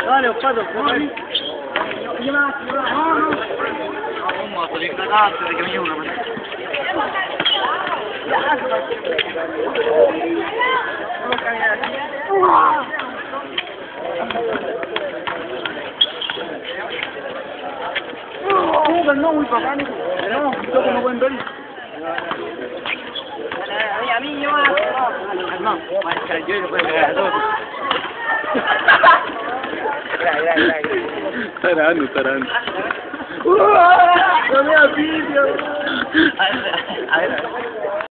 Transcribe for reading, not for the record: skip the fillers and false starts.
Dale, Ospato, dale. Vamos a salir cagaste de que me lleve una mano. No, muy bacán. No, toco no pueden ver. A mí, yo no, yo no puedo pegar a todos. Está grabando, está grabando. ¡No me da vídeo! A ver.